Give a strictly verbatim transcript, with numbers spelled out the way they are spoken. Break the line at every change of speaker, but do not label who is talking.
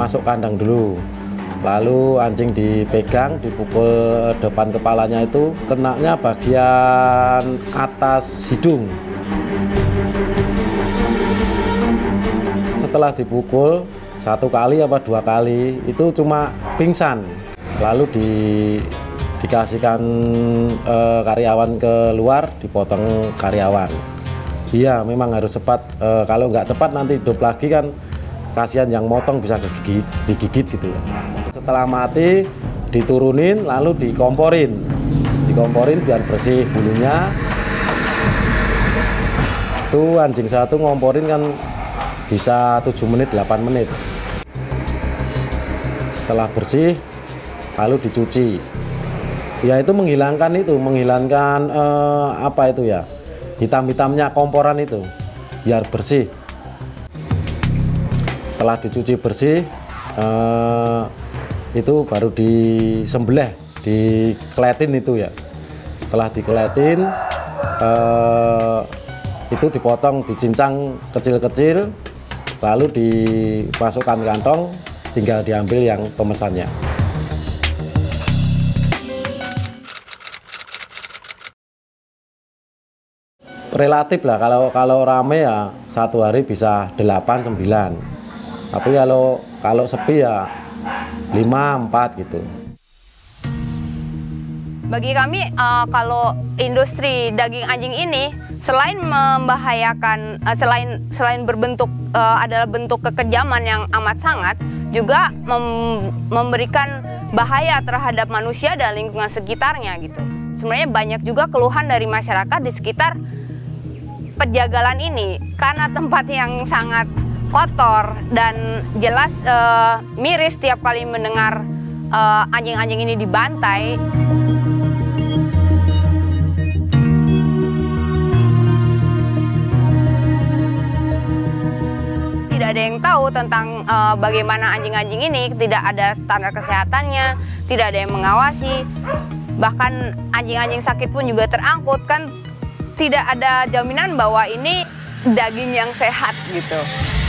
masuk kandang dulu. Lalu anjing dipegang, dipukul depan kepalanya itu kenanya bagian atas hidung. Setelah dipukul satu kali apa dua kali itu cuma pingsan. Lalu di, dikasihkan eh, karyawan keluar, dipotong karyawan. Iya, memang harus cepat. Eh, kalau nggak cepat nanti hidup lagi kan kasihan yang motong bisa digigit, digigit gitu. Setelah mati diturunin lalu dikomporin, dikomporin biar bersih bulunya. Itu anjing satu ngomporin kan bisa tujuh menit delapan menit. Setelah bersih lalu dicuci. Ya itu menghilangkan itu, menghilangkan eh, apa itu ya? Hitam-hitamnya komporan itu biar bersih. Setelah dicuci bersih eh, itu baru disembelih, dikeletin itu ya. Setelah dikeletin eh, itu dipotong, dicincang kecil-kecil, lalu dimasukkan kantong, tinggal diambil yang pemesannya. Relatif lah, kalau kalau rame ya satu hari bisa delapan sembilan. Tapi kalau kalau sepi ya lima empat gitu.
Bagi kami uh, kalau industri daging anjing ini selain membahayakan, uh, selain selain berbentuk uh, adalah bentuk kekejaman yang amat sangat, juga mem memberikan bahaya terhadap manusia dan lingkungan sekitarnya gitu. Sebenarnya banyak juga keluhan dari masyarakat di sekitar penjagalan ini karena tempat yang sangat kotor dan jelas uh, miris setiap kali mendengar anjing-anjing uh, ini dibantai. Tidak ada yang tahu tentang uh, bagaimana anjing-anjing ini, tidak ada standar kesehatannya, tidak ada yang mengawasi. Bahkan anjing-anjing sakit pun juga terangkut, kan tidak ada jaminan bahwa ini daging yang sehat gitu.